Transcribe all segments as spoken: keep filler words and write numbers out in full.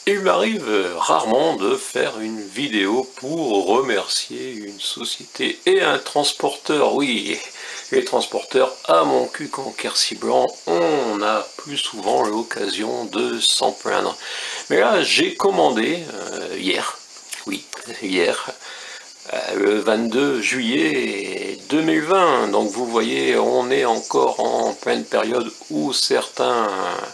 Il m'arrive rarement de faire une vidéo pour remercier une société et un transporteur. Oui, les transporteurs à mon cul qu'en Quercy blanc, on a plus souvent l'occasion de s'en plaindre. Mais là, j'ai commandé euh, hier, oui, hier, euh, le vingt-deux juillet deux mille vingt. Donc vous voyez, on est encore en pleine période où certains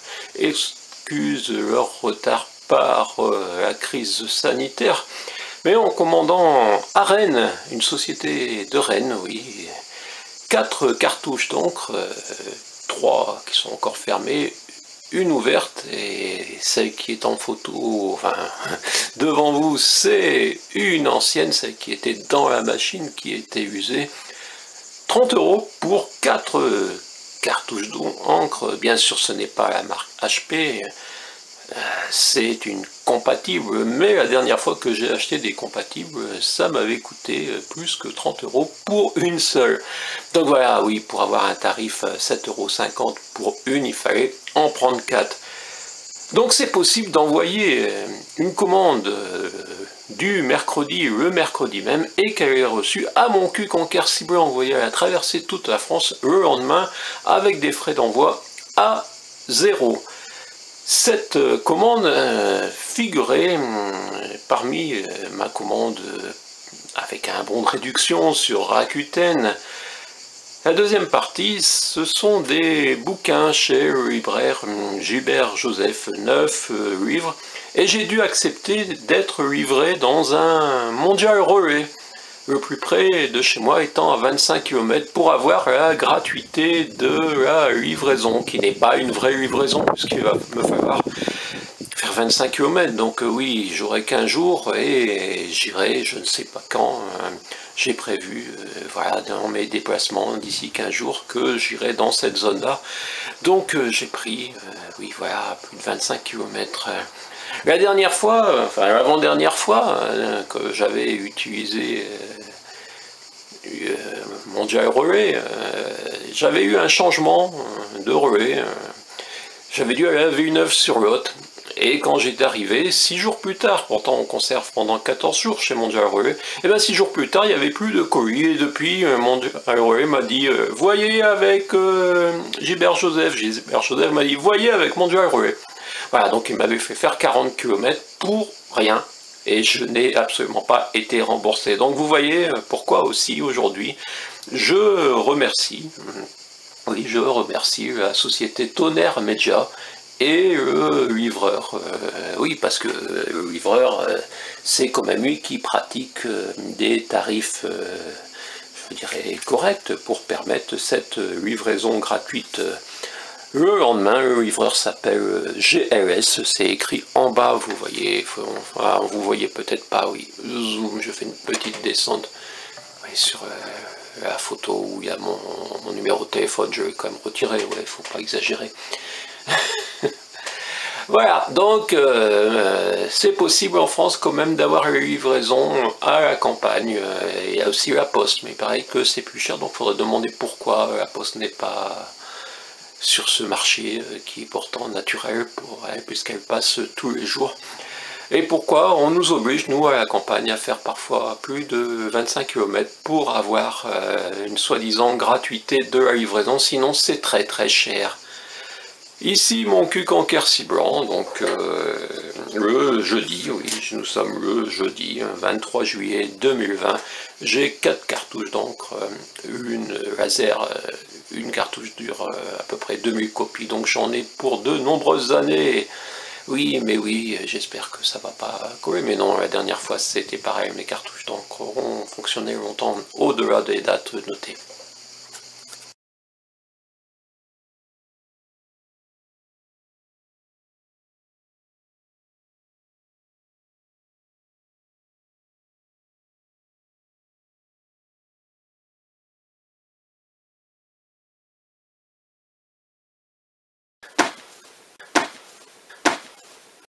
excusent leur retard par euh, la crise sanitaire, mais en commandant à Rennes, une société de Rennes, oui, quatre cartouches d'encre, euh, trois qui sont encore fermées, une ouverte, et celle qui est en photo, enfin, devant vous, c'est une ancienne, celle qui était dans la machine, qui était usée. trente euros pour quatre cartouches d'encre. Bien sûr, ce n'est pas la marque H P, c'est une compatible, mais la dernière fois que j'ai acheté des compatibles, ça m'avait coûté plus que trente euros pour une seule. Donc voilà, oui, pour avoir un tarif sept euros cinquante pour une, il fallait en prendre quatre. Donc c'est possible d'envoyer une commande du mercredi, le mercredi même, et qu'elle est reçue à mon cul qu'en Quercy blanc, vous voyez, elle a traversé toute la France le lendemain, avec des frais d'envoi à zéro. Cette commande euh, figurait euh, parmi euh, ma commande euh, avec un bon de réduction sur Rakuten. La deuxième partie, ce sont des bouquins chez le libraire Gilbert Joseph, neuf euh, livres, et j'ai dû accepter d'être livré dans un Mondial Relais, le plus près de chez moi étant à vingt-cinq kilomètres, pour avoir la gratuité de la livraison, qui n'est pas une vraie livraison, puisqu'il va me falloir faire vingt-cinq kilomètres. Donc euh, oui, j'aurai quinze jours et j'irai, je ne sais pas quand, euh, j'ai prévu, euh, voilà, dans mes déplacements d'ici quinze jours, que j'irai dans cette zone-là. Donc euh, j'ai pris, euh, oui, voilà, plus de vingt-cinq kilomètres. La dernière fois, enfin l'avant-dernière fois euh, que j'avais utilisé euh, euh, Mondial Relais, euh, j'avais eu un changement de relais. Euh, j'avais dû aller à Villeneuve sur Lot. Et quand j'étais arrivé, six jours plus tard, pourtant on conserve pendant quatorze jours chez Mondial Relais, et bien six jours plus tard, il n'y avait plus de colis, et depuis, euh, Mondial Relais m'a dit euh, « Voyez avec euh, Gilbert Joseph », Gilbert Joseph m'a dit « Voyez avec Mondial Relais ». Voilà, donc il m'avait fait faire quarante kilomètres pour rien, et je n'ai absolument pas été remboursé. Donc vous voyez pourquoi aussi aujourd'hui, je remercie, oui, je remercie la société Tonnerre Media et le livreur. Euh, oui, parce que le livreur, euh, c'est quand même lui qui pratique euh, des tarifs, euh, je dirais, corrects pour permettre cette livraison gratuite. Le lendemain, le livreur s'appelle G L S, c'est écrit en bas, vous voyez, enfin, vous voyez peut-être pas, oui, zoom, je fais une petite descente, oui, sur euh, la photo où il y a mon, mon numéro de téléphone, je vais quand même retirer, ouais, il ne faut pas exagérer. Voilà, donc euh, c'est possible en France quand même d'avoir les livraisons à la campagne. Il y a aussi la poste, mais il paraît que c'est plus cher, donc il faudrait demander pourquoi la poste n'est pas sur ce marché qui est pourtant naturel pour elle, puisqu'elle passe tous les jours. Et pourquoi on nous oblige, nous, à la campagne, à faire parfois plus de vingt-cinq kilomètres pour avoir euh, une soi-disant gratuité de la livraison, sinon c'est très très cher. Ici, mon cul qu'en Quercy blanc, donc euh, le jeudi, oui, nous sommes le jeudi, vingt-trois juillet deux mille vingt, j'ai quatre cartouches d'encre, une laser, une cartouche dure à peu près deux mille copies, donc j'en ai pour de nombreuses années. Oui, mais oui, j'espère que ça va pas coller, mais non, la dernière fois c'était pareil, mes cartouches d'encre ont fonctionné longtemps, au-delà des dates notées.